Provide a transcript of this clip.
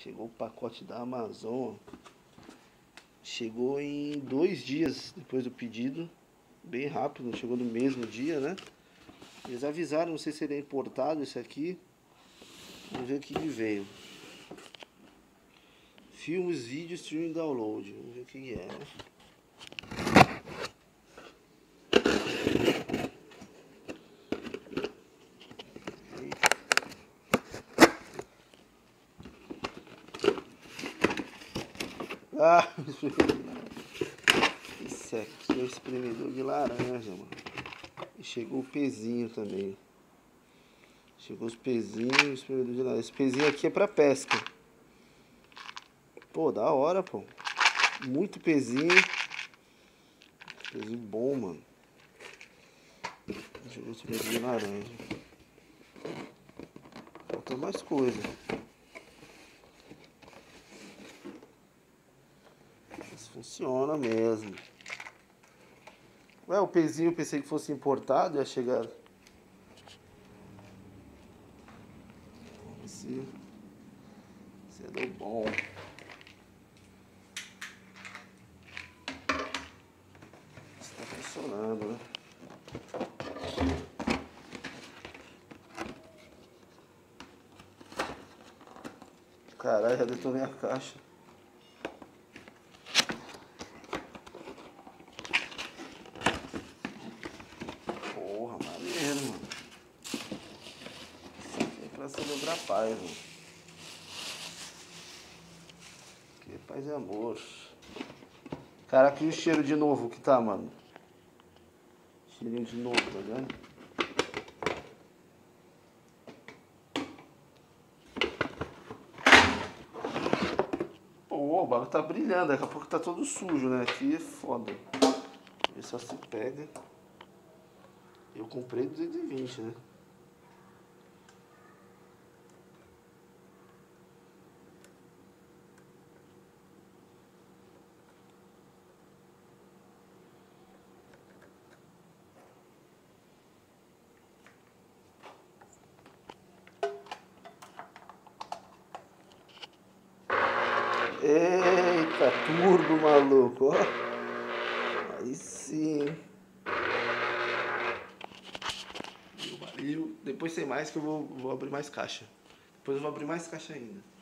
Chegou o pacote da Amazon. Chegou em 2 dias depois do pedido. Bem rápido, não chegou no mesmo dia, né? Eles avisaram, não sei se ele é importado esse aqui. Vamos ver o que veio. Filmes, vídeos, streaming, download. Vamos ver o que é, né? Ah, esse aqui é o espremedor de laranja, mano. E chegou o pezinho também. Chegou os pezinhos e o espremedor de laranja. Esse pezinho aqui é pra pesca. Pô, da hora, pô. Muito pezinho. Pezinho bom, mano. Chegou o espremedor de laranja. Falta mais coisa. Mas funciona mesmo. Ué, o pezinho eu pensei que fosse importado, ia chegar. Vamos ver se é do bom. Está funcionando, né? Caralho, já detonei a caixa. Porra, maneiro, mano. Isso aqui é pra celebrar paz, mano. Aqui é paz e amor. Caraca, e o cheiro de novo que tá, mano? Cheirinho de novo, tá vendo? Pô, o bagulho tá brilhando, daqui a pouco tá todo sujo, né? Aqui é foda. Vê só se pega. Eu comprei 220, né? Eita, turbo, maluco, ó. Aí sim. Valeu. Depois tem mais que eu vou abrir mais caixa. Depois eu vou abrir mais caixa ainda.